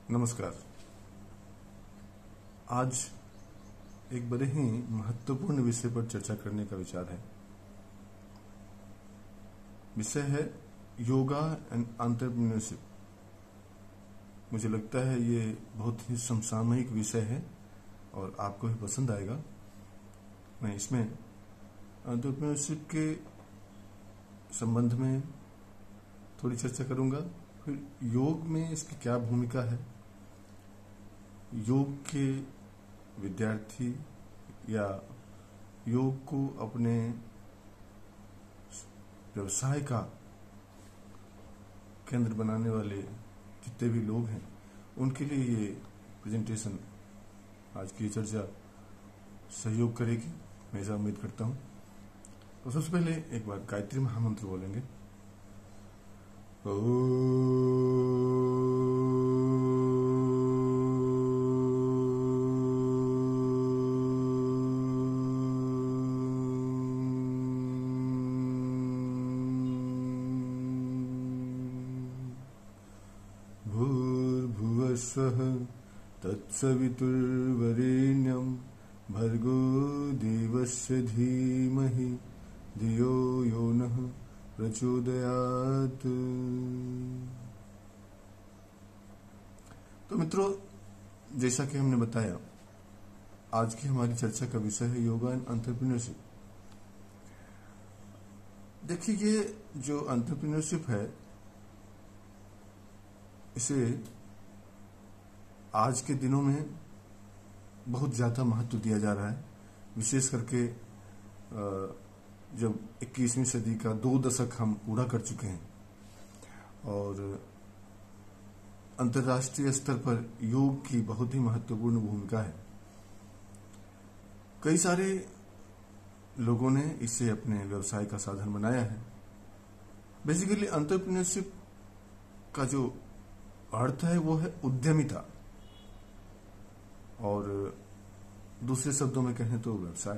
नमस्कार। आज एक बड़े ही महत्वपूर्ण विषय पर चर्चा करने का विचार है। विषय है योगा एंड एंटरप्रेन्योरशिप। मुझे लगता है ये बहुत ही समसामयिक विषय है और आपको भी पसंद आएगा। मैं इसमें एंटरप्रेन्योरशिप के संबंध में थोड़ी चर्चा करूंगा। फिर योग में इसकी क्या भूमिका है, योग के विद्यार्थी या योग को अपने व्यवसाय का केंद्र बनाने वाले जितने भी लोग हैं उनके लिए ये प्रेजेंटेशन, आज की चर्चा सहयोग करेगी, मैं ऐसा उम्मीद करता हूँ। तो सबसे पहले एक बार गायत्री महामंत्र बोलेंगे। भूर्भुवस्सुः तत्सवितुर्वरेण्यं भर्गो देवस्य धीमहि धियो यो नः प्रचोदयात्। तो मित्रों, जैसा कि हमने बताया, आज की हमारी चर्चा का विषय है योगा एंड एंटरप्रेन्योरशिप। देखिए, ये जो एंटरप्रेन्योरशिप है, इसे आज के दिनों में बहुत ज्यादा महत्व दिया जा रहा है। विशेष करके जब 21वीं सदी का 2 दशक हम पूरा कर चुके हैं और अंतर्राष्ट्रीय स्तर पर योग की बहुत ही महत्वपूर्ण भूमिका है। कई सारे लोगों ने इसे अपने व्यवसाय का साधन बनाया है। बेसिकली एंटरप्रेन्योरशिप का जो अर्थ है वो है उद्यमिता, और दूसरे शब्दों में कहें तो व्यवसाय।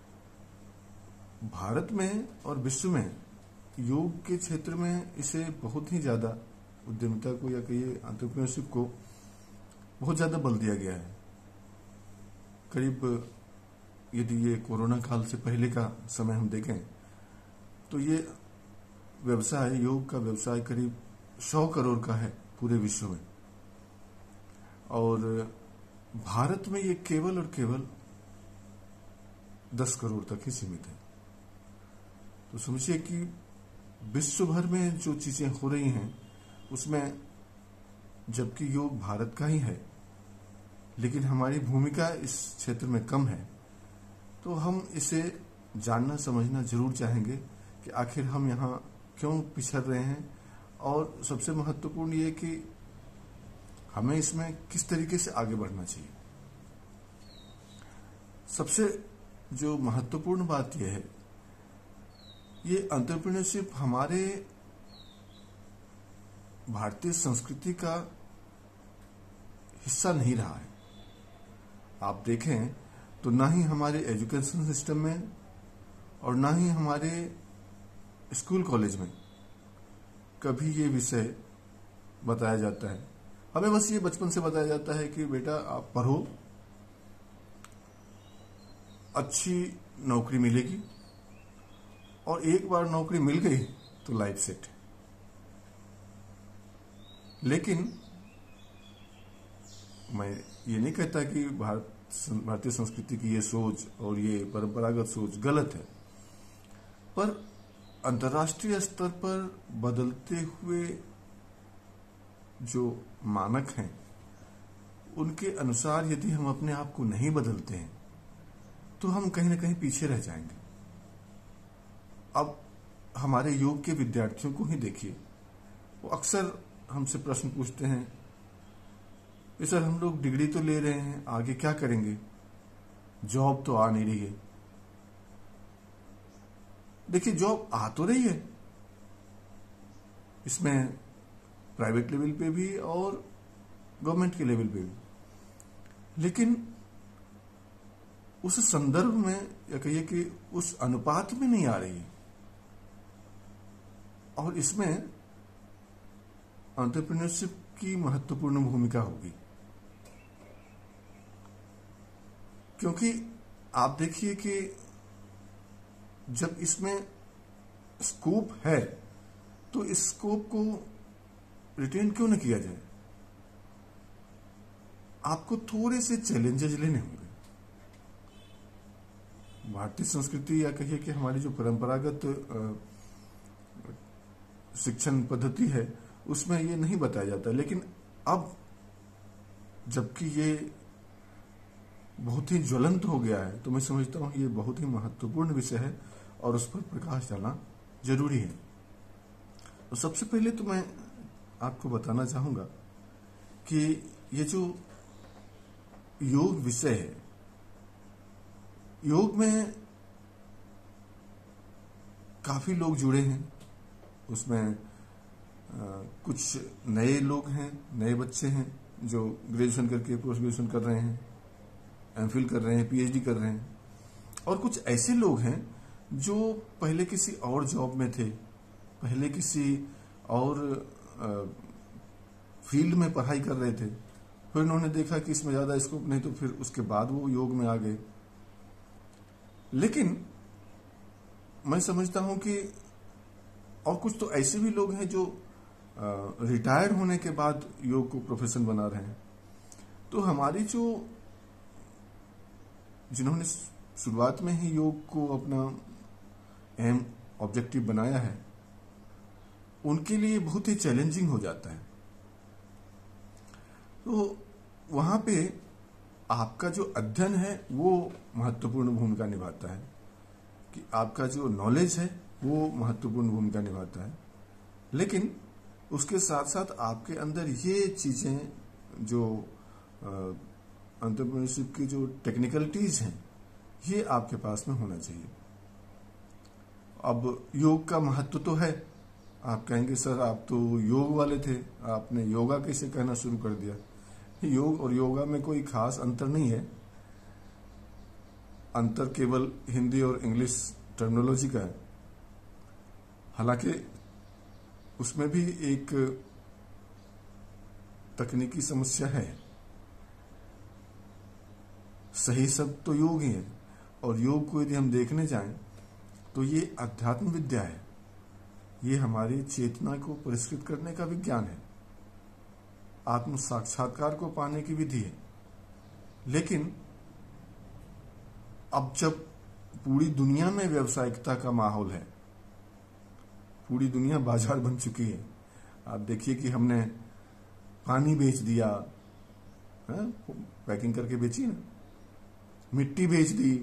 भारत में और विश्व में योग के क्षेत्र में इसे बहुत ही ज्यादा, उद्यमिता को या कहिए एंटरप्रेन्योरशिप को बहुत ज्यादा बल दिया गया है। करीब, यदि ये कोरोना काल से पहले का समय हम देखें तो ये व्यवसाय, योग का व्यवसाय करीब 100 करोड़ का है पूरे विश्व में, और भारत में ये केवल और केवल 10 करोड़ तक ही सीमित है। तो समझिए कि विश्व भर में जो चीजें हो रही हैं उसमें, जबकि योग भारत का ही है, लेकिन हमारी भूमिका इस क्षेत्र में कम है, तो हम इसे जानना समझना जरूर चाहेंगे कि आखिर हम यहाँ क्यों पिछड़ रहे हैं, और सबसे महत्वपूर्ण ये कि हमें इसमें किस तरीके से आगे बढ़ना चाहिए। सबसे जो महत्वपूर्ण बात यह है, ये एंटरप्रेन्योरशिप हमारे भारतीय संस्कृति का हिस्सा नहीं रहा है। आप देखें तो ना ही हमारे एजुकेशन सिस्टम में और ना ही हमारे स्कूल कॉलेज में कभी ये विषय बताया जाता है। हमें बस ये बचपन से बताया जाता है कि बेटा आप पढ़ो, अच्छी नौकरी मिलेगी, और एक बार नौकरी मिल गई तो लाइफ सेट। लेकिन मैं ये नहीं कहता कि भारतीय संस्कृति की ये सोच और ये परंपरागत सोच गलत है, पर अंतर्राष्ट्रीय स्तर पर बदलते हुए जो मानक हैं उनके अनुसार यदि हम अपने आप को नहीं बदलते हैं तो हम कहीं ना कहीं पीछे रह जाएंगे। अब हमारे योग के विद्यार्थियों को ही देखिए, वो अक्सर हमसे प्रश्न पूछते हैं कि सर हम लोग डिग्री तो ले रहे हैं, आगे क्या करेंगे, जॉब तो आ नहीं रही है। देखिए, जॉब आ तो रही है, इसमें प्राइवेट लेवल पे भी और गवर्नमेंट के लेवल पे भी, लेकिन उस संदर्भ में या कहिए कि उस अनुपात में नहीं आ रही है। और इसमें एंटरप्रेन्योरशिप की महत्वपूर्ण भूमिका होगी, क्योंकि आप देखिए कि जब इसमें स्कोप है तो इस स्कोप को रिटेन क्यों न किया जाए। आपको थोड़े से चैलेंजेस लेने होंगे। भारतीय संस्कृति या कहिए कि हमारी जो परंपरागत शिक्षण पद्धति है उसमें ये नहीं बताया जाता, लेकिन अब जबकि ये बहुत ही ज्वलंत हो गया है तो मैं समझता हूं ये बहुत ही महत्वपूर्ण विषय है और उस पर प्रकाश डालना जरूरी है। तो सबसे पहले तो मैं आपको बताना चाहूंगा कि ये जो योग विषय है, योग में काफी लोग जुड़े हैं। उसमें कुछ नए लोग हैं, नए बच्चे हैं जो ग्रेजुएशन करके पोस्ट ग्रेजुएशन कर रहे हैं, एमफिल कर रहे हैं, पीएचडी कर रहे हैं, और कुछ ऐसे लोग हैं जो पहले किसी और जॉब में थे, पहले किसी और फील्ड में पढ़ाई कर रहे थे, फिर उन्होंने देखा कि इसमें ज्यादा स्कोप नहीं तो फिर उसके बाद वो योग में आ गए। लेकिन मैं समझता हूं कि और कुछ तो ऐसे भी लोग हैं जो रिटायर होने के बाद योग को प्रोफेशन बना रहे हैं। तो हमारी जो जिन्होंने शुरुआत में ही योग को अपना एम ऑब्जेक्टिव बनाया है उनके लिए बहुत ही चैलेंजिंग हो जाता है। तो वहां पे आपका जो अध्ययन है वो महत्वपूर्ण भूमिका निभाता है, कि आपका जो नॉलेज है वो महत्वपूर्ण भूमिका निभाता है। लेकिन उसके साथ साथ आपके अंदर ये चीजें जो एंटरप्रेन्योरशिप की जो टेक्निकलिटीज हैं ये आपके पास में होना चाहिए। अब योग का महत्व तो है। आप कहेंगे सर आप तो योग वाले थे, आपने योगा कैसे कहना शुरू कर दिया। योग और योगा में कोई खास अंतर नहीं है, अंतर केवल हिंदी और इंग्लिश टर्मिनोलॉजी का है। हालांकि उसमें भी एक तकनीकी समस्या है। सही शब्द तो योग ही है, और योग को यदि हम देखने जाएं तो ये अध्यात्म विद्या है, ये हमारी चेतना को परिष्कृत करने का विज्ञान है, आत्म साक्षात्कार को पाने की विधि है। लेकिन अब जब पूरी दुनिया में व्यावसायिकता का माहौल है, पूरी दुनिया बाजार बन चुकी है। आप देखिए कि हमने पानी बेच दिया, पैकिंग करके बेची ना, मिट्टी बेच दी,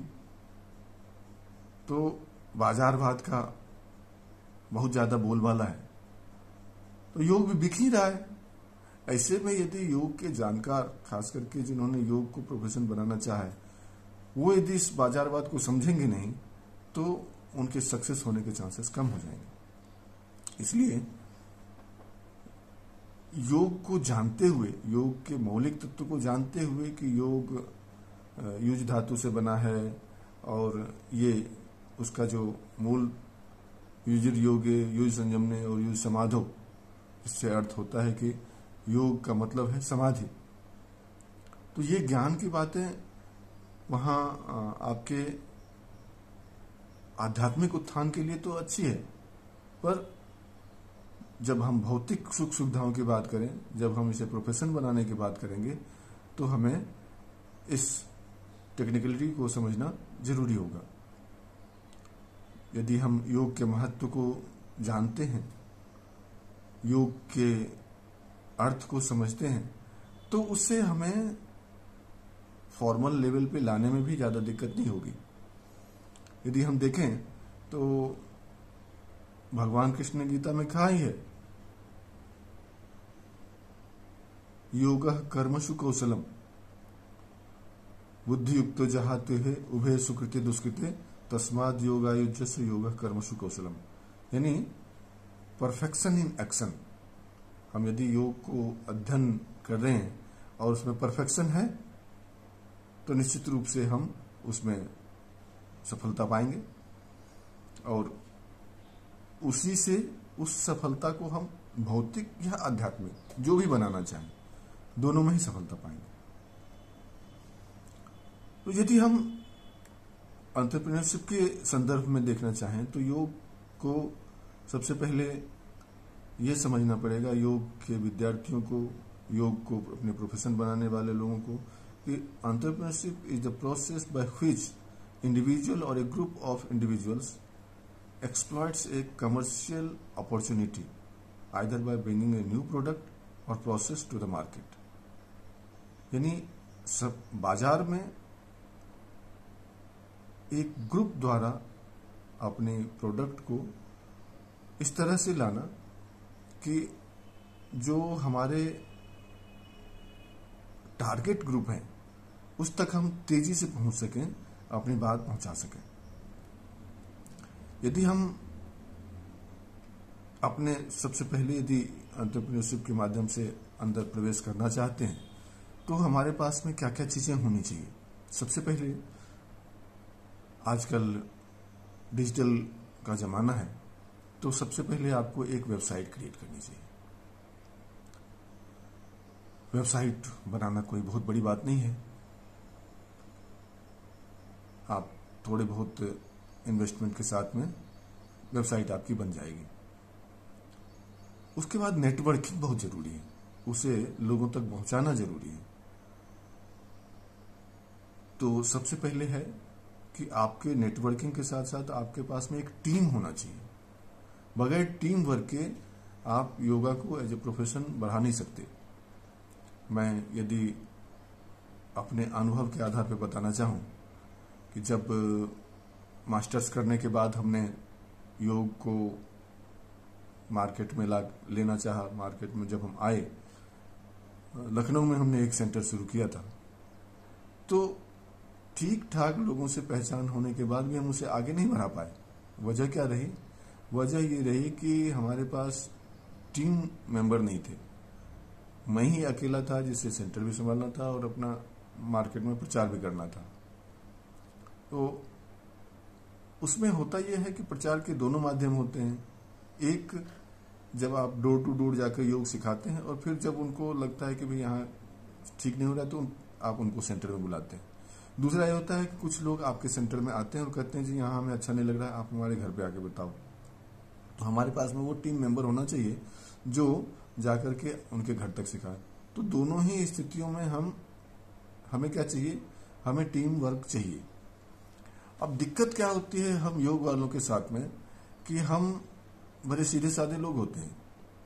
तो बाजारवाद का बहुत ज्यादा बोलबाला है। तो योग भी बिक ही रहा है। ऐसे में यदि योग के जानकार, खास करके जिन्होंने योग को प्रोफेशन बनाना चाहा है, वो यदि इस बाजारवाद को समझेंगे नहीं तो उनके सक्सेस होने के चांसेस कम हो जाएंगे। इसलिए योग को जानते हुए, योग के मौलिक तत्व को जानते हुए कि योग युज धातु से बना है और ये उसका जो मूल युजिर योगे, युज संयमने और युज समाधो, इससे अर्थ होता है कि योग का मतलब है समाधि। तो ये ज्ञान की बातें वहां आपके आध्यात्मिक उत्थान के लिए तो अच्छी है, पर जब हम भौतिक सुख सुविधाओं की बात करें, जब हम इसे प्रोफेशन बनाने की बात करेंगे तो हमें इस टेक्निकलिटी को समझना जरूरी होगा। यदि हम योग के महत्व को जानते हैं, योग के अर्थ को समझते हैं, तो उससे हमें फॉर्मल लेवल पे लाने में भी ज्यादा दिक्कत नहीं होगी। यदि हम देखें तो भगवान कृष्ण ने गीता में कहा ही है, योगः कर्मसु कौशलम बुद्धि युक्तो जहाते है उभय सुकृते दुष्कृते तस्माद योगायुज्यस्य योगः कर्मसु कौशलम। यानी परफेक्शन इन एक्शन। हम यदि योग को अध्ययन कर रहे हैं और उसमें परफेक्शन है तो निश्चित रूप से हम उसमें सफलता पाएंगे, और उसी से उस सफलता को हम भौतिक या आध्यात्मिक जो भी बनाना चाहें, दोनों में ही सफलता पाएंगे। तो यदि हम एंटरप्रेन्योरशिप के संदर्भ में देखना चाहें तो योग को सबसे पहले ये समझना पड़ेगा, योग के विद्यार्थियों को, योग को अपने प्रोफेशन बनाने वाले लोगों को, कि entrepreneurship is the process by which individual और a group of individuals exploits a commercial opportunity either by bringing a new product or process to the market। यानी सब बाजार में एक ग्रुप द्वारा अपने प्रोडक्ट को इस तरह से लाना कि जो हमारे टारगेट ग्रुप है उस तक हम तेजी से पहुंच सकें, अपनी बात पहुंचा सकें। यदि हम अपने सबसे पहले यदि एंटरप्रेन्योरशिप के माध्यम से अंदर प्रवेश करना चाहते हैं तो हमारे पास में क्या क्या चीजें होनी चाहिए। सबसे पहले आजकल डिजिटल का जमाना है, तो सबसे पहले आपको एक वेबसाइट क्रिएट करनी चाहिए। वेबसाइट बनाना कोई बहुत बड़ी बात नहीं है, आप थोड़े बहुत इन्वेस्टमेंट के साथ में वेबसाइट आपकी बन जाएगी। उसके बाद नेटवर्किंग बहुत जरूरी है, उसे लोगों तक पहुंचाना जरूरी है। तो सबसे पहले है कि आपके नेटवर्किंग के साथ साथ आपके पास में एक टीम होना चाहिए। बगैर टीम वर्क के आप योगा को एज ए प्रोफेशन बढ़ा नहीं सकते। मैं यदि अपने अनुभव के आधार पर बताना चाहूं कि जब मास्टर्स करने के बाद हमने योग को मार्केट में लेना चाहा, मार्केट में जब हम आए, लखनऊ में हमने एक सेंटर शुरू किया था, तो ठीक ठाक लोगों से पहचान होने के बाद भी हम उसे आगे नहीं बढ़ा पाए। वजह क्या रही? वजह ये रही कि हमारे पास टीम मेंबर नहीं थे। मैं ही अकेला था जिससे सेंटर भी संभालना था और अपना मार्केट में प्रचार भी करना था। तो उसमें होता यह है कि प्रचार के दोनों माध्यम होते हैं। एक, जब आप डोर टू डोर जाकर योग सिखाते हैं, और फिर जब उनको लगता है कि भाई यहाँ ठीक नहीं हो रहा है तो आप उनको सेंटर में बुलाते हैं। दूसरा ये होता है कि कुछ लोग आपके सेंटर में आते हैं और कहते हैं जी यहाँ हमें अच्छा नहीं लग रहा है, आप हमारे घर पे आके बताओ। तो हमारे पास में वो टीम मेंबर होना चाहिए जो जाकर के उनके घर तक सिखाए। तो दोनों ही स्थितियों में हमें क्या चाहिए? हमें टीम वर्क चाहिए। अब दिक्कत क्या होती है हम योग वालों के साथ में कि हम बड़े सीधे साधे लोग होते हैं।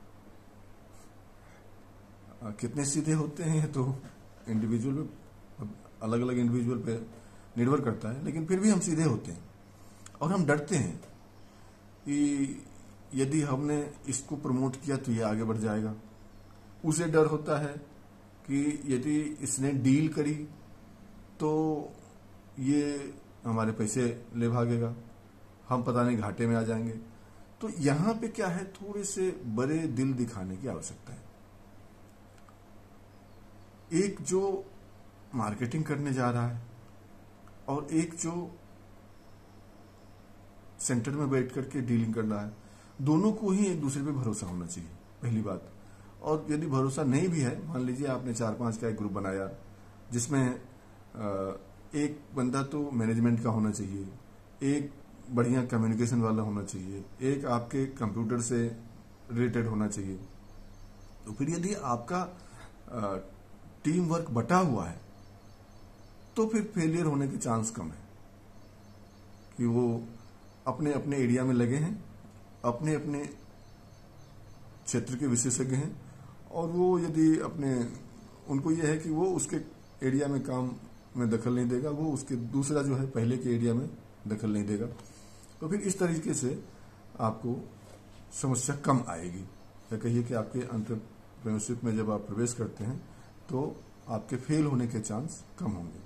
कितने सीधे होते हैं तो इंडिविजुअल पे, अलग अलग इंडिविजुअल पे निर्भर करता है, लेकिन फिर भी हम सीधे होते हैं और हम डरते हैं कि यदि हमने इसको प्रमोट किया तो ये आगे बढ़ जाएगा। उसे डर होता है कि यदि इसने डील करी तो ये हमारे पैसे ले भागेगा, हम पता नहीं घाटे में आ जाएंगे। तो यहां पे क्या है, थोड़े से बड़े दिल दिखाने की आवश्यकता है। एक जो मार्केटिंग करने जा रहा है और एक जो सेंटर में बैठ करके डीलिंग कर रहा है, दोनों को ही एक दूसरे पे भरोसा होना चाहिए, पहली बात। और यदि भरोसा नहीं भी है, मान लीजिए आपने 4-5 का एक ग्रुप बनाया जिसमें एक बंदा तो मैनेजमेंट का होना चाहिए, एक बढ़िया कम्युनिकेशन वाला होना चाहिए, एक आपके कंप्यूटर से रिलेटेड होना चाहिए। तो फिर यदि आपका टीम वर्क बटा हुआ है तो फिर फेलियर होने के चांस कम है, कि वो अपने अपने एरिया में लगे हैं, अपने अपने क्षेत्र के विशेषज्ञ हैं, और वो यदि उनको यह है कि वो उसके एरिया में काम में दखल नहीं देगा, वो उसके दूसरा जो है पहले के एरिया में दखल नहीं देगा। तो फिर इस तरीके से आपको समस्या कम आएगी। या कहिए कि आपके एंटरप्रेन्योरशिप में जब आप प्रवेश करते हैं तो आपके फेल होने के चांस कम होंगे।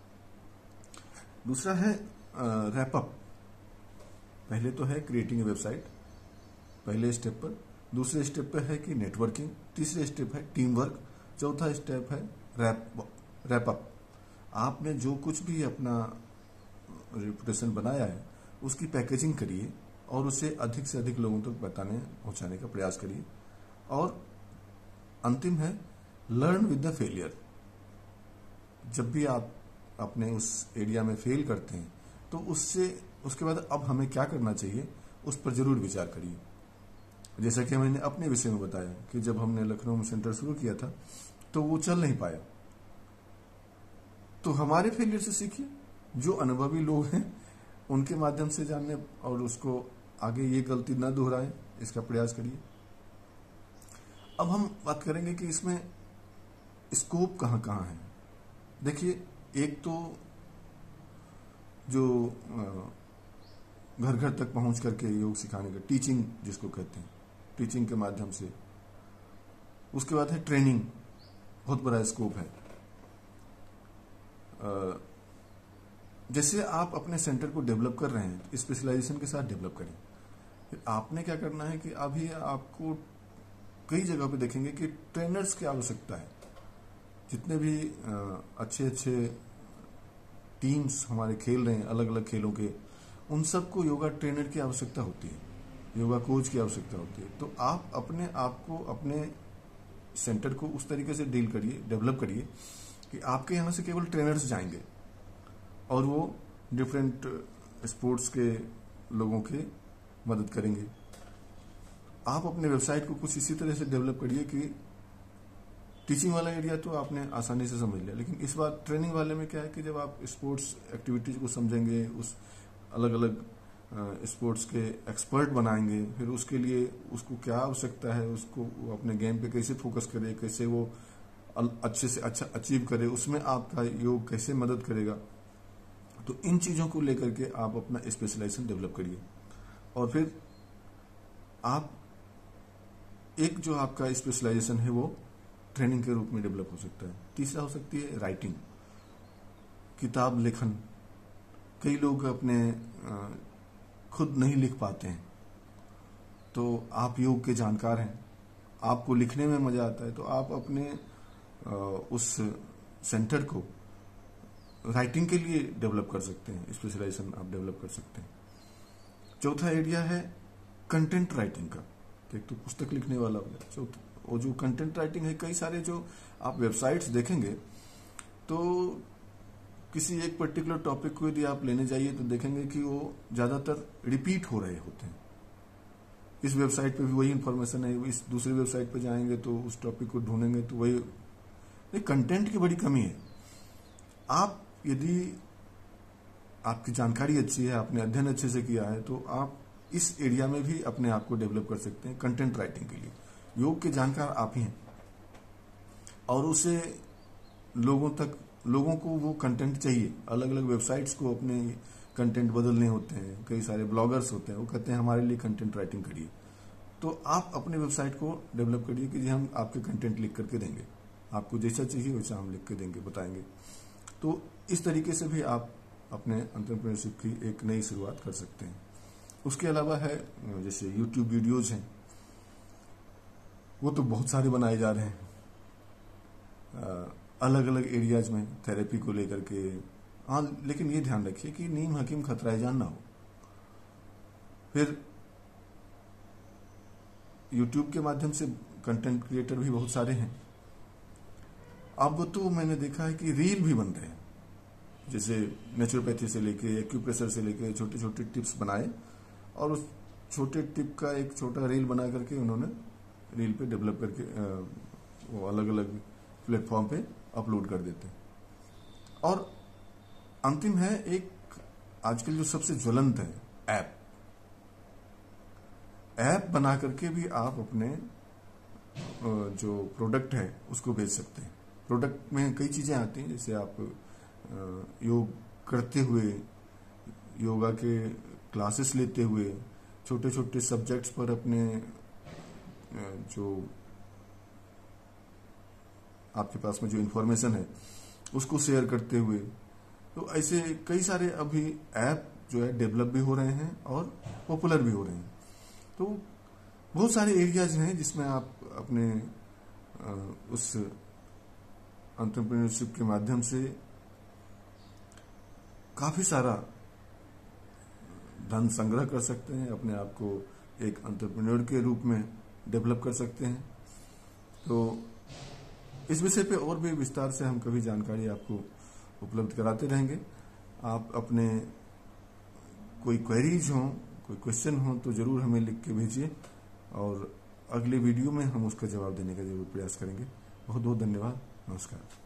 दूसरा है रैपअप। पहले तो है क्रिएटिंग ए वेबसाइट, पहले स्टेप पर। दूसरे स्टेप पे है कि नेटवर्किंग। तीसरे स्टेप है टीम वर्क। चौथा स्टेप है रैपअप। आपने जो कुछ भी अपना रेपुटेशन बनाया है उसकी पैकेजिंग करिए और उसे अधिक से अधिक लोगों तक पहुंचाने का प्रयास करिए। और अंतिम है लर्न विद द फेलियर। जब भी आप अपने उस एरिया में फेल करते हैं तो उसके बाद अब हमें क्या करना चाहिए उस पर जरूर विचार करिए। जैसा कि मैंने अपने विषय में बताया कि जब हमने लखनऊ में सेंटर शुरू किया था तो वो चल नहीं पाया, तो हमारे फेलियर से सीखिए, जो अनुभवी लोग हैं उनके माध्यम से जानने और उसको आगे ये गलती न दोहराएं, इसका प्रयास करिए। अब हम बात करेंगे कि इसमें स्कोप कहाँ कहाँ है। देखिए, एक तो जो घर घर तक पहुंच करके योग सिखाने का टीचिंग जिसको कहते हैं, टीचिंग के माध्यम से, उसके बाद है ट्रेनिंग, बहुत बड़ा स्कोप है। जैसे आप अपने सेंटर को डेवलप कर रहे हैं स्पेशलाइजेशन के साथ डेवलप करें। फिर आपने क्या करना है कि अभी आपको कई जगह पे देखेंगे कि ट्रेनर्स की आवश्यकता है। जितने भी अच्छे अच्छे टीम्स हमारे खेल रहे हैं अलग अलग खेलों के, उन सबको योगा ट्रेनर की आवश्यकता होती है, योगा कोच की आवश्यकता होती है। तो आप अपने आप को, अपने सेंटर को उस तरीके से डील करिए, डेवलप करिए कि आपके यहाँ से केवल ट्रेनर्स जाएंगे और वो डिफरेंट स्पोर्ट्स के लोगों के मदद करेंगे। आप अपने वेबसाइट को कुछ इसी तरह से डेवलप करिए कि टीचिंग वाला एरिया तो आपने आसानी से समझ लिया, लेकिन इस बार ट्रेनिंग वाले में क्या है कि जब आप स्पोर्ट्स एक्टिविटीज को समझेंगे, उस अलग अलग स्पोर्ट्स के एक्सपर्ट बनाएंगे, फिर उसके लिए उसको क्या आवश्यकता है, उसको वो अपने गेम पे कैसे फोकस करे, कैसे वो अच्छे से अच्छा अचीव करे, उसमें आपका योग कैसे मदद करेगा। तो इन चीज़ों को लेकर के आप अपना स्पेशलाइजेशन डेवलप करिए। और फिर आप एक जो आपका स्पेशलाइजेशन है वो ट्रेनिंग के रूप में डेवलप हो सकता है। तीसरा हो सकती है राइटिंग, किताब लेखन। कई लोग अपने खुद नहीं लिख पाते हैं, तो आप योग के जानकार हैं, आपको लिखने में मजा आता है, तो आप अपने उस सेंटर को राइटिंग के लिए डेवलप कर सकते हैं, स्पेशलाइजेशन आप डेवलप कर सकते हैं। चौथा एरिया है कंटेंट राइटिंग का। एक तो पुस्तक लिखने वाला हो गया, चौथा वो जो कंटेंट राइटिंग है, कई सारे जो आप वेबसाइट्स देखेंगे तो किसी एक पर्टिकुलर टॉपिक को यदि आप लेने जाइए तो देखेंगे कि वो ज्यादातर रिपीट हो रहे होते हैं। इस वेबसाइट पे भी वही इंफॉर्मेशन है, इस दूसरी वेबसाइट पे जाएंगे तो उस टॉपिक को ढूंढेंगे तो वही। कंटेंट की बड़ी कमी है। आप यदि आपकी जानकारी अच्छी है, आपने अध्ययन अच्छे से किया है, तो आप इस एरिया में भी अपने आप को डेवलप कर सकते हैं कंटेंट राइटिंग के लिए। योग के जानकार आप ही हैं और उसे लोगों को वो कंटेंट चाहिए। अलग अलग वेबसाइट्स को अपने कंटेंट बदलने होते हैं, कई सारे ब्लॉगर्स होते हैं, वो कहते हैं हमारे लिए कंटेंट राइटिंग करिए। तो आप अपने वेबसाइट को डेवलप करिए कि हम आपके कंटेंट लिख करके देंगे, आपको जैसा चाहिए वैसा हम लिख के देंगे, बताएंगे। तो इस तरीके से भी आप अपने एंटरप्रेन्योरशिप की एक नई शुरुआत कर सकते हैं। उसके अलावा है जैसे यूट्यूब वीडियोज हैं, वो तो बहुत सारे बनाए जा रहे हैं अलग अलग एरियाज में थेरेपी को लेकर के। हाँ, लेकिन ये ध्यान रखिए कि नीम हकीम खतराए जान ना हो। फिर यूट्यूब के माध्यम से कंटेंट क्रिएटर भी बहुत सारे हैं। अब तो मैंने देखा है कि रील भी बन रहे हैं, जैसे नेचुरोपैथी से लेके एक्यूप्रेशर से लेके छोटे छोटे टिप्स बनाए और उस छोटे टिप का एक छोटा रील बना करके उन्होंने रील पे डेवलप करके वो अलग अलग प्लेटफॉर्म पे अपलोड कर देते हैं। और अंतिम है एक आजकल जो सबसे ज्वलंत है, ऐप बना करके भी आप अपने जो प्रोडक्ट है उसको बेच सकते हैं। प्रोडक्ट में कई चीजें आती हैं, जैसे आप योग करते हुए, योगा के क्लासेस लेते हुए, छोटे छोटे सब्जेक्ट्स पर अपने जो आपके पास में जो इन्फॉर्मेशन है उसको शेयर करते हुए। तो ऐसे कई सारे अभी ऐप जो है डेवलप भी हो रहे हैं और पॉपुलर भी हो रहे हैं। तो बहुत सारे एरियाज हैं जिसमें आप अपने उस एंटरप्रेन्योरशिप के माध्यम से काफी सारा धन संग्रह कर सकते हैं, अपने आप को एक एंटरप्रेन्योर के रूप में डेवलप कर सकते हैं। तो इस विषय पे और भी विस्तार से हम कभी जानकारी आपको उपलब्ध कराते रहेंगे। आप अपने कोई क्वेरीज हो, कोई क्वेश्चन हो तो जरूर हमें लिख के भेजिए और अगले वीडियो में हम उसका जवाब देने का जरूर प्रयास करेंगे। बहुत बहुत धन्यवाद। नमस्कार।